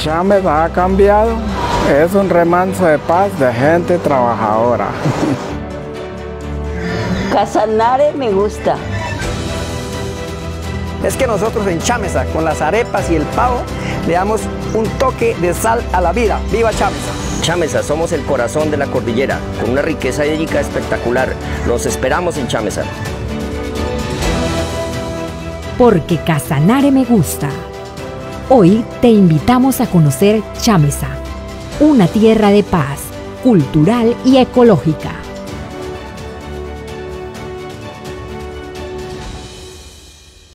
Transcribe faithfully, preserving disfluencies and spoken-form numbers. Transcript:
Chámeza ha cambiado. Es un remanso de paz de gente trabajadora. Casanare me gusta. Es que nosotros en Chámeza, con las arepas y el pavo, le damos un toque de sal a la vida. ¡Viva Chámeza! Chámeza, somos el corazón de la cordillera, con una riqueza hídrica espectacular. Los esperamos en Chámeza. Porque Casanare me gusta. Hoy te invitamos a conocer Chámeza, una tierra de paz, cultural y ecológica.